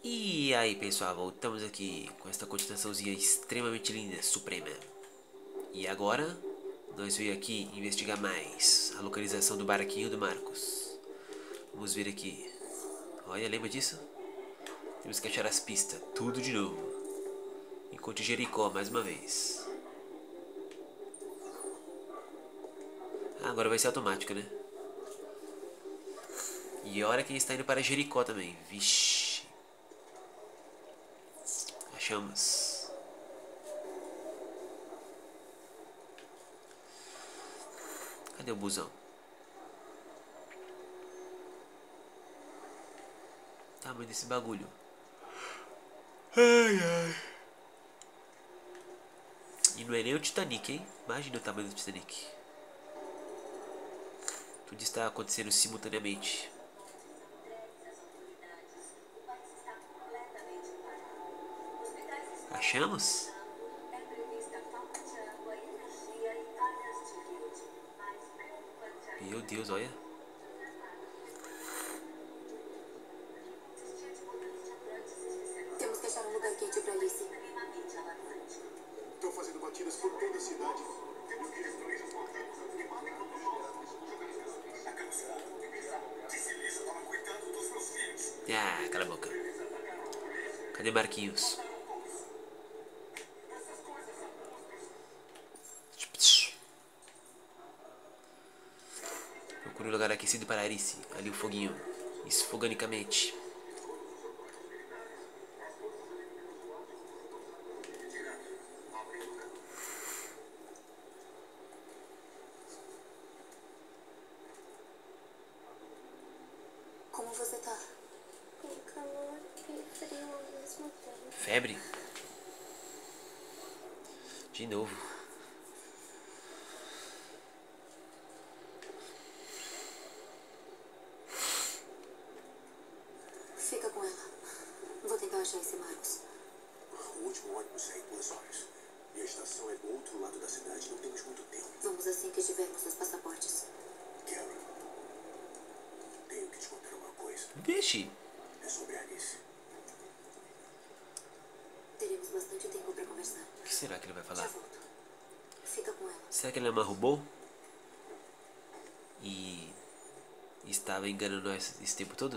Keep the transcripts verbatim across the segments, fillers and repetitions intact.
E aí pessoal, voltamos aqui com esta continuaçãozinha extremamente linda, suprema. E agora, nós veio aqui investigar mais a localização do barquinho do Marcos. Vamos ver aqui. Olha, lembra disso? Temos que achar as pistas, tudo de novo. Encontre Jericó mais uma vez. Ah, agora vai ser automático, né? E olha quem está indo para Jericó também. Vixe. Achamos. Cadê o busão? Tamanho desse bagulho. Ai, ai. E não é nem o Titanic, hein? Imagina o tamanho do Titanic. Tudo está acontecendo simultaneamente. Achamos? Meu Deus, olha. Temos que achar um lugar quente pra Alice. Estão fazendo batidas por toda a cidade. Ah, cala a boca. Cadê Marquinhos? Procure um lugar aquecido para Arice. Ali o foguinho. Esfoganicamente. Como você tá? Com calor e frio ao mesmo tempo. Febre? De novo. Fica com ela. Vou tentar achar esse Marcos. O último ônibus sai em duas horas. E a estação é do outro lado da cidade. Não temos muito tempo. Vamos assim que tivermos os passaportes. Carol, tenho que te contar uma coisa. Vixe. É sobre a Alice. Teremos bastante tempo pra conversar. O que será que ele vai Já falar? volto. Fica com ela. Será que ele é uma robô? E estava enganando nós esse tempo todo?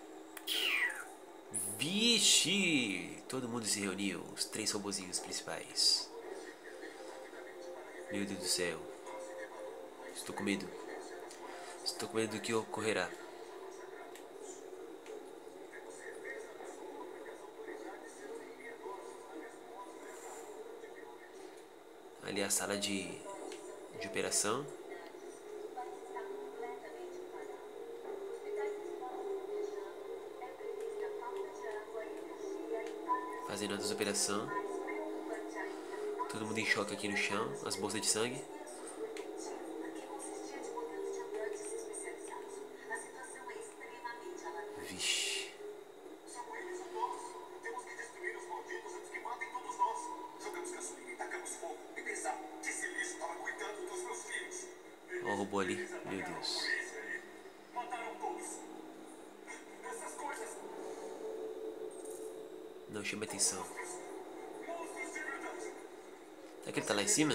Vixe! Todo mundo se reuniu, os três robozinhos principais. Meu Deus do céu. Estou com medo. Estou com medo do que ocorrerá. Ali é a sala de, de operação. Fazendo a desoperação. Todo mundo em choque aqui no chão. As bolsas de sangue. Vixe. Olha o robô ali. Meu Deus. Não chama atenção. Será que ele tá lá em cima?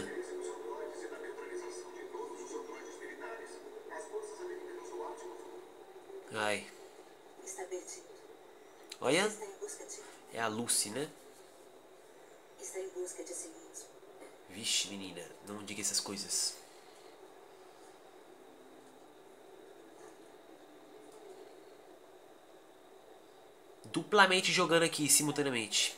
Ai. Está perdido. Olha. Está em busca de... É a Lucy, né? Está em busca de si mesmo. Vixe, menina. Não diga essas coisas. Duplamente jogando aqui, simultaneamente.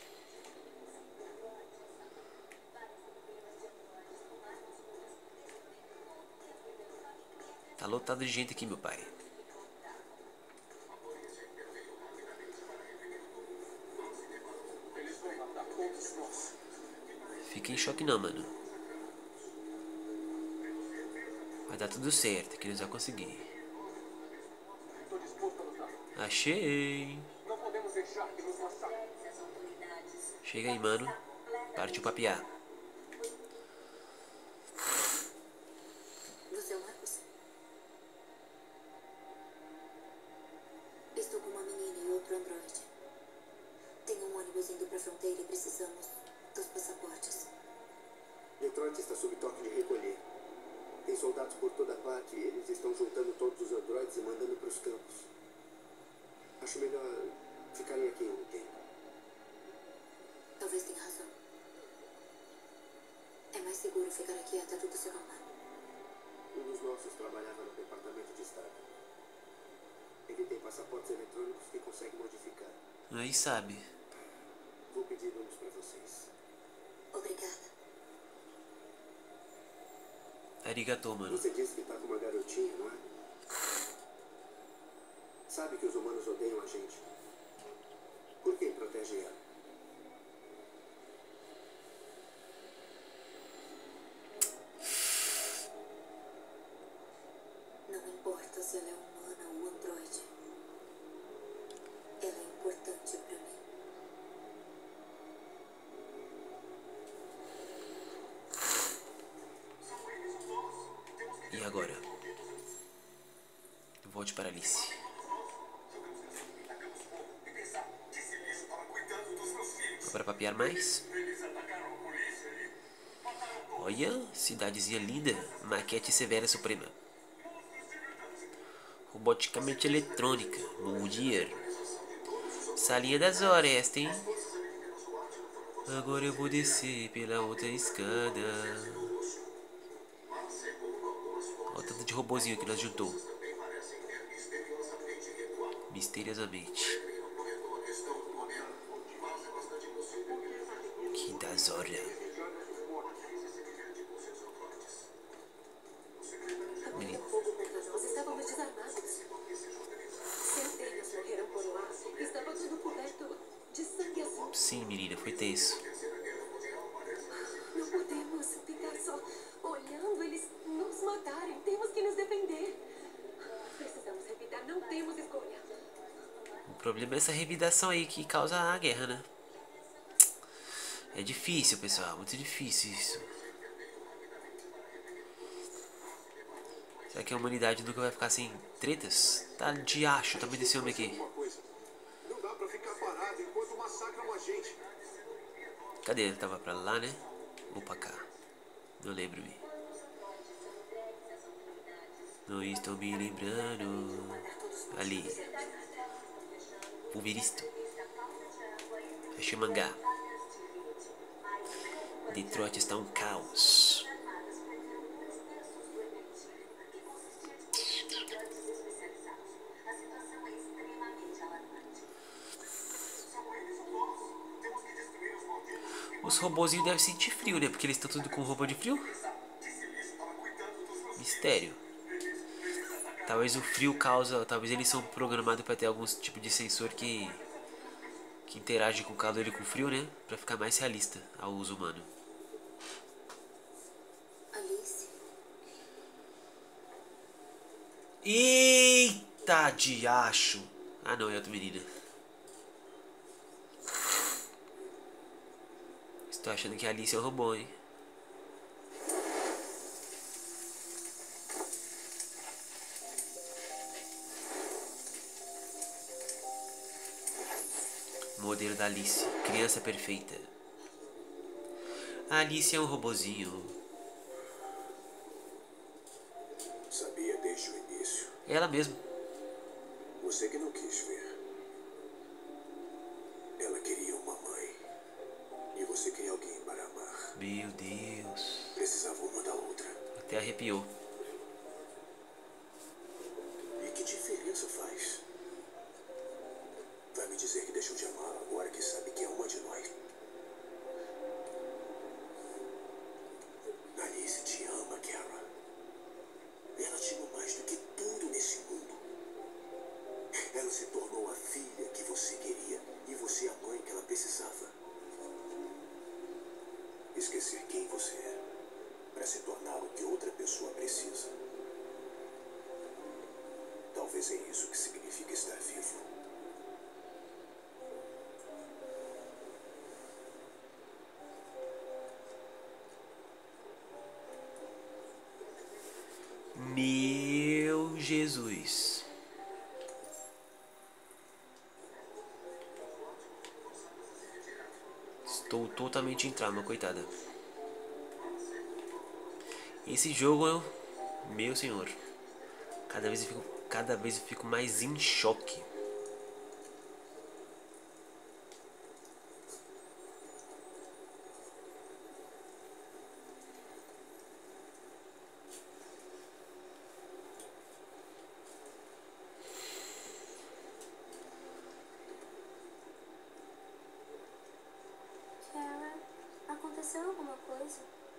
Tá lotado de gente aqui, meu pai. Fica em choque não, mano. Vai dar tudo certo, que nós vamos conseguir. Achei. Chega aí, mano. Partiu papiar. Você é o Marcos? Estou com uma menina e outro androide. para a fronteira e precisamos dos passaportes. Detroit está sob toque de recolher. Tem soldados por toda parte e eles estão juntando todos os androides e mandando para os campos. Acho melhor ficarem aqui um tempo. Talvez tenha razão. É mais seguro ficar aqui até tudo se acalmar. Um dos nossos trabalhava no Departamento de Estado. Ele tem passaportes eletrônicos que consegue modificar. Aí sabe. Vou pedir nomes para vocês. Obrigada. Arigato, mano. Você disse que tá com uma garotinha, não é? Sabe que os humanos odeiam a gente. Por que protege ela? Não importa se ela é humana ou androide. Ela é importante para mim. E agora? Volte para Alice. Para papear mais? Olha, cidadezinha linda. Maquete severa suprema. Roboticamente eletrônica. Bom dia. Salinha das horas esta, hein? Agora eu vou descer pela outra escada. Olha o tanto de robozinho que nós juntou. Misteriosamente. Que das horas. Menino. Nós estávamos desarmados. Centenas morreram por lá. Estava tudo coberto de sangue azul. Sim, menina, foi tenso. Não podemos ficar só olhando eles nos matarem. Temos que nos defender. Precisamos revidar. Não temos escolha. O problema é essa revidação aí que causa a guerra, né? É difícil, pessoal. Muito difícil isso. Será que a humanidade nunca vai ficar sem tretas? Tá de acho, também desse homem aqui. Não dá pra ficar parado enquanto massacram a gente. Cadê? Ele tava pra lá, né? Ou pra cá? Não lembro-me. Não estou me lembrando. Ali. Pulveristo. Achei mangá. Detroit está um caos. Os robozinhos devem sentir frio, né? Porque eles estão tudo com roupa de frio. Mistério. Talvez o frio causa... Talvez eles são programados para ter algum tipo de sensor que... Que interage com o calor e com o frio, né? Pra ficar mais realista ao uso humano. Alice? Eita diacho! Ah não, é outra menina. Estou achando que a Alice é um robô, hein? Modelo da Alice, criança perfeita. A Alice é um robozinho. Sabia desde o início. Ela mesma. Você que não quis ver. Ela queria uma mãe. E você queria alguém para amar. Meu Deus. Precisava uma da outra. Até arrepiou. E que diferença faz? Vai me dizer que deixou de amar agora que sabe que é uma de nós. Alice te ama, Kara. Ela te ama mais do que tudo nesse mundo. Ela se tornou a filha que você queria e você a mãe que ela precisava. Esquecer quem você é para se tornar o que outra pessoa precisa. Estou totalmente em trauma, coitada. Esse jogo, eu, meu senhor, cada vez eu fico, cada vez eu fico mais em choque. Kara, aconteceu alguma coisa?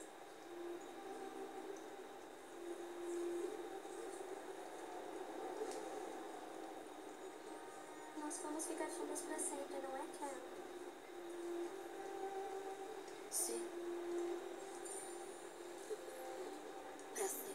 Nós vamos ficar juntas pra sempre, não é, Kara? Sim. Pra sempre.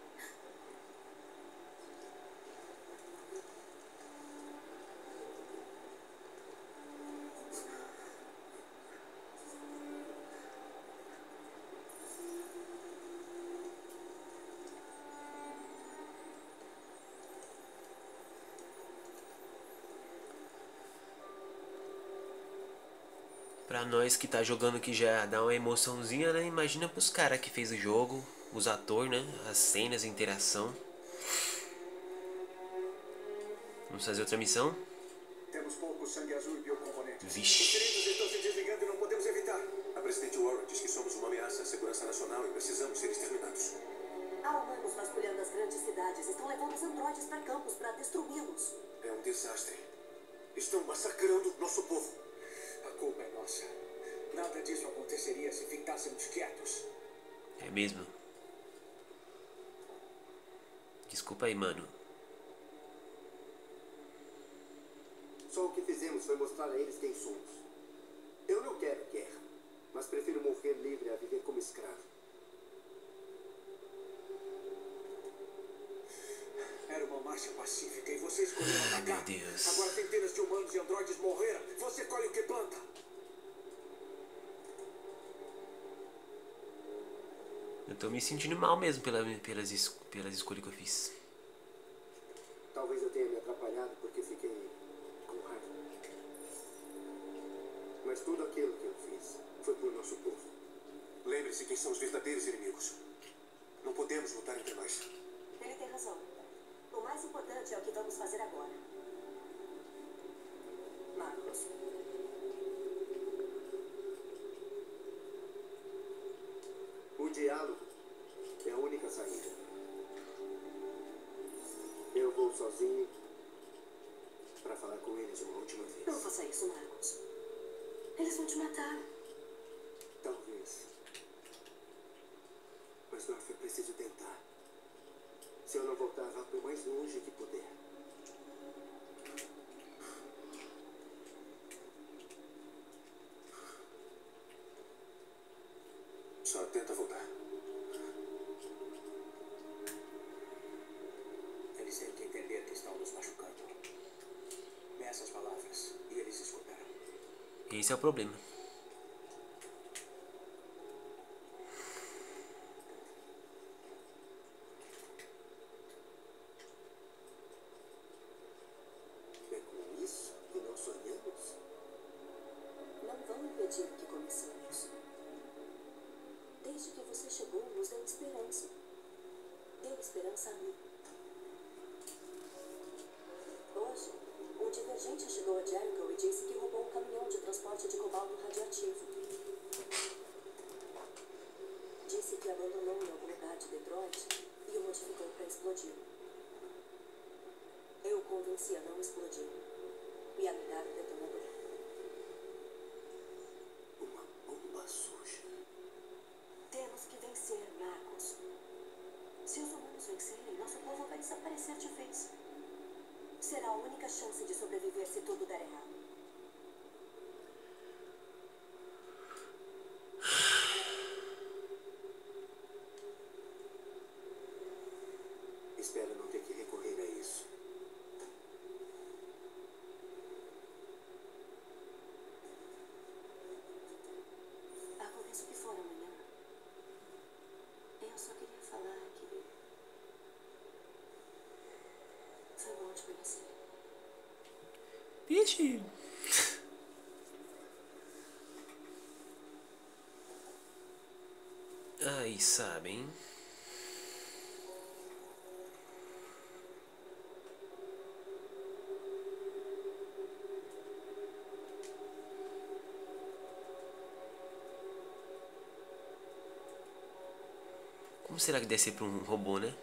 Pra nós que tá jogando que já dá uma emoçãozinha, né? Imagina pros caras que fez o jogo, os atores, né? As cenas, a interação. Vamos fazer outra missão? Temos pouco sangue azul e biocomponentes. Vixe. Os cilindros estão se desligando e não podemos evitar. A presidente Warren diz que somos uma ameaça à segurança nacional e precisamos ser exterminados. Há humanos vasculhando as grandes cidades. Estão levando os androides para campos para destruí-los. É um desastre. Estão massacrando nosso povo. A culpa é nossa. Nada disso aconteceria se ficássemos quietos. É mesmo? Desculpa aí, mano. Só o que fizemos foi mostrar a eles quem somos. Eu não quero guerra, mas prefiro morrer livre a viver como escravo. Era uma marcha pacífica e você escolheu atacar. Meu Deus. Agora centenas de humanos e androides morreram. Você colhe o que planta. Eu tô me sentindo mal mesmo pela, pelas, es- pelas escolhas que eu fiz. Talvez eu tenha me atrapalhado porque fiquei com raiva. Mas tudo aquilo que eu fiz foi por nosso povo. Lembre-se quem são os verdadeiros inimigos. Não podemos lutar entre nós. Ele tem razão. O mais importante é o que vamos fazer agora. Marcos. O diálogo é a única saída. Eu vou sozinho para falar com eles uma última vez. Não faça isso, Marcos. Eles vão te matar. Talvez. Mas não foi preciso tentar. Se eu não voltar, vá para o mais longe que puder. Só tenta voltar. Eles têm que entender que estão nos machucando. Nessas palavras, e eles escutarão. Esse é o problema. É com isso que nós sonhamos? Não vão impedir o que começamos. Desde que você chegou, nos deu esperança. Deu esperança a mim. Hoje, um divergente chegou a Jericho e disse que roubou um caminhão de transporte de cobalto radioativo. Disse que abandonou em algum lugar de Detroit e o modificou para explodir. Eu o convenci a não explodir e a me dar o detonador. Uma bomba suja. Temos que vencer, Marcos. Se os humanos vencerem, nosso povo vai desaparecer de vez. Será a única chance de sobreviver se tudo der errado. Espero não ter que recorrer a isso. Aconteça o que for amanhã. Eu só queria falar que foi bom te conhecer. Vixe. Quem sabe, hein? Como será que deve ser pra um robô, né?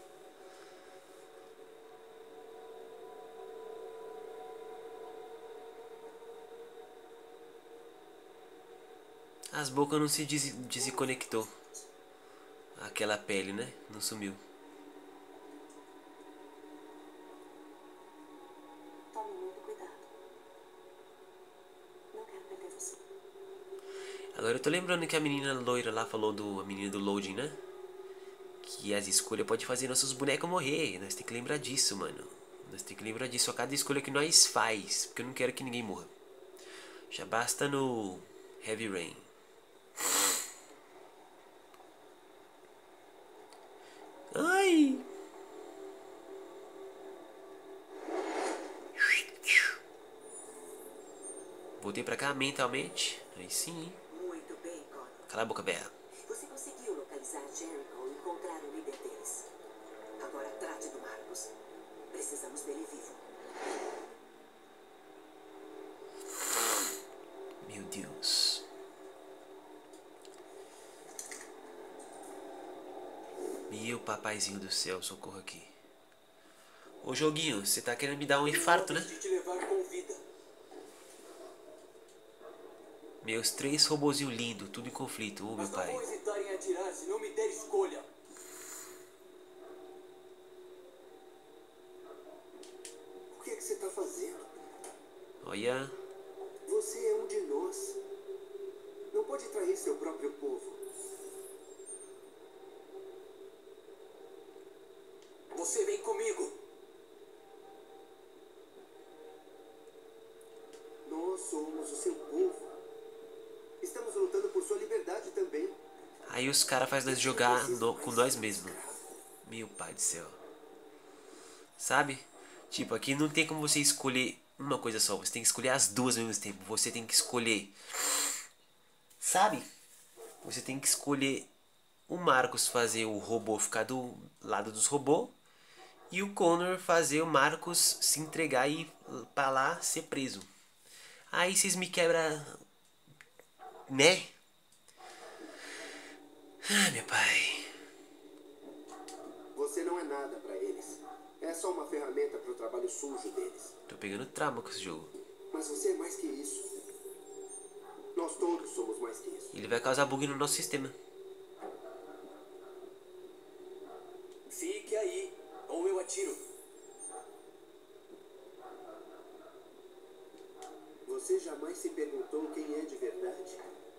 As bocas não se des desconectou. Aquela pele, né? Não sumiu. Tome muito cuidado. Não quero perder você. Agora eu tô lembrando que a menina loira lá falou do... A menina do loading, né? Que as escolhas podem fazer nossos bonecos morrer. Nós tem que lembrar disso, mano. Nós tem que lembrar disso a cada escolha que nós faz. Porque eu não quero que ninguém morra. Já basta no Heavy Rain. Ai! Voltei pra cá mentalmente. Aí sim, hein? Muito bem, Connor. Cala a boca, Bea. Você conseguiu localizar Jericho e encontrar o líder deles. Agora trate do Marcos. Precisamos dele vivo. Meu Deus. Meu papaizinho do céu, socorro aqui. Ô joguinho, você tá querendo me dar um infarto, né? De te levar com vida. Meus três robozinhos lindos, tudo em conflito, ô meu Mas não pai. vou hesitar em atirar se não me der escolha. O que é que você está fazendo? Olha, Você é um de nós. Não pode trair seu próprio povo. Você vem comigo. Nós somos o seu povo. Estamos lutando por sua liberdade também. aí os caras fazem nós jogar no- com nós mesmos. Meu pai do céu. Sabe? Tipo, aqui não tem como você escolher uma coisa só. Você tem que escolher as duas ao mesmo tempo. Você tem que escolher... Sabe? Você tem que escolher o Marcos fazer o robô ficar do lado dos robôs. E o Connor fazer o Marcos se entregar e ir pra lá ser preso. Aí vocês me quebram... Né? Ai, meu pai. Você não é nada para eles. É só uma ferramenta para o trabalho sujo deles. Tô pegando trauma com esse jogo. Mas você é mais que isso. Nós todos somos mais que isso. Ele vai causar bug no nosso sistema. Fique aí, ou eu atiro. Você jamais se perguntou quem é de verdade?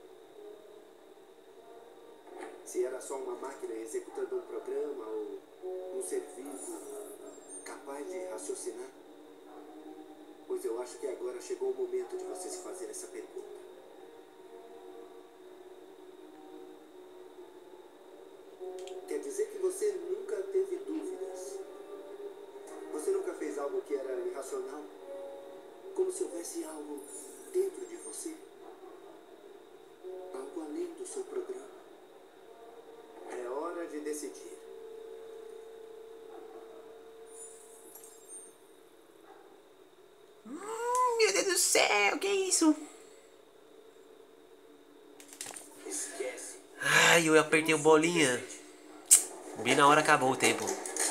Se era só uma máquina executando um programa ou um ser vivo capaz de raciocinar? Pois eu acho que agora chegou o momento de você se fazer essa pergunta. Quer dizer que você nunca teve dúvidas? Você nunca fez algo que era irracional? Como se houvesse algo dentro de você? Algo além do seu programa? É hora de decidir. Hum, meu Deus do céu, que é isso? Esquece. Ai, eu apertei o bolinha. Bem na hora acabou o tempo.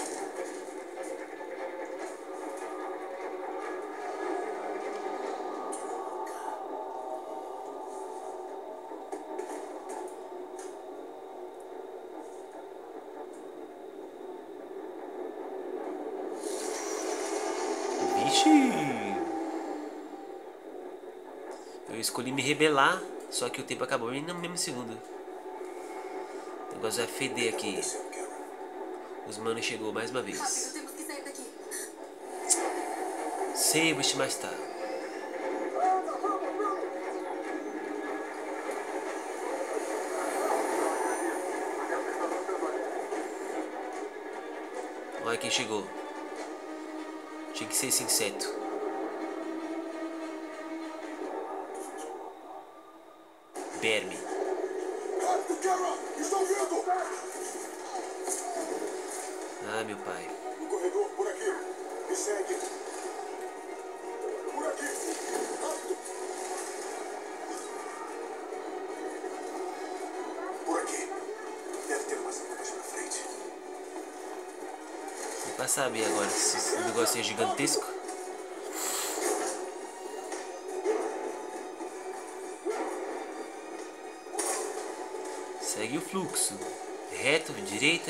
Vixe. Eu escolhi me rebelar, só que o tempo acabou bem no mesmo segundo. O negócio vai feder aqui. Os manos chegou mais uma vez. Rápido, temos que sair daqui. Sei, mas mais tá. Olha quem chegou. Tinha que ser esse inseto. Verme. Kara, estão vindo! Ah, meu pai. O corredor, por aqui. Me segue. Por aqui. Rápido. Por aqui. Deve ter uma saída mais pra frente. Pra saber agora se esse negócio é gigantesco. Segue o fluxo. Reto, direita.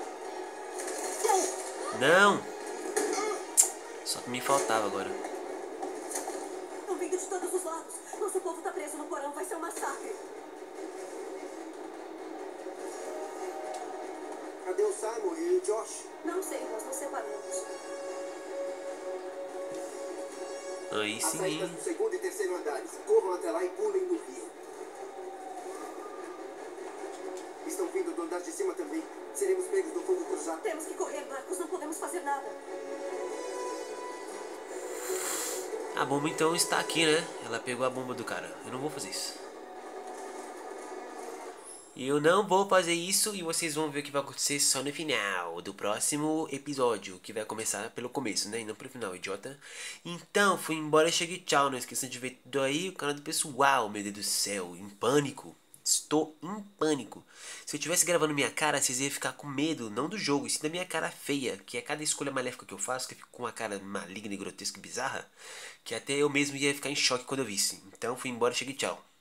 Não! Só que me faltava agora. Estão vindo de todos os lados. Nosso povo tá preso no porão. Vai ser um massacre. Cadê o Simon e o Josh? Não sei, nós nos separamos. Aí As sim, saídas hein? do segundo e terceiro andares. Corram até lá e pulem no rio. Estão vindo do andar de cima também. Seremos pegos do fogo cruzado. Temos que correr, Marcos. Não podemos fazer nada. A bomba então está aqui, né? Ela pegou a bomba do cara. Eu não vou fazer isso. Eu não vou fazer isso e vocês vão ver o que vai acontecer só no final do próximo episódio, que vai começar pelo começo, né? E não pelo final, idiota. Então, fui embora, cheguei, tchau. Não esqueçam de ver tudo aí, o canal do pessoal, meu Deus do céu, em pânico. Estou em pânico. Se eu estivesse gravando minha cara, vocês iam ficar com medo, não do jogo, e sim da minha cara feia, que é cada escolha maléfica que eu faço, que eu fico com uma cara maligna e grotesca e bizarra, que até eu mesmo ia ficar em choque quando eu visse. Então, fui embora, cheguei, tchau.